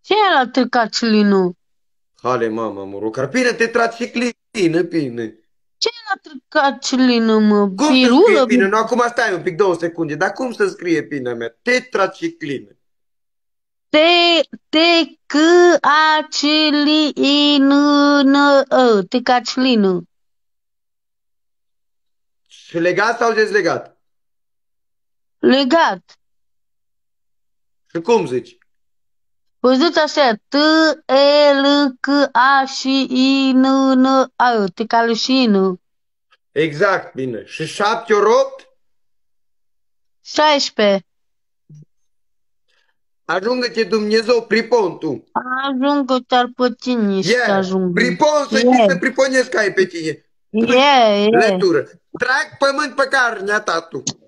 Ce e la tricacilinu? Hale, mama, mă, carpină, tetraciclină, bine. Ce e la tricacilinu, mă? Cum să scrie Pirulă? bine? Nu, acum stai un pic, 2 secunde. Dar cum să scrie bine mea? Tetraciclină. Te, te, c, a, c, l, i, n, n, tricacilinu. Și legat sau dezlegat? Legat. Și cum zici? Văzut așa, T, E, L, C, A, și I, N, N, A, tricalșinu. Exact, bine. Și 7 ori 8? 16. Ajungă-te Dumnezeu pripon tu. Ajung că te-ar pățini și te Yeah. ajung. Pripon să știi să E, priponezi ca ai pe tine. Tu e, e. lătură. Trag pământ pe carnea ta tu.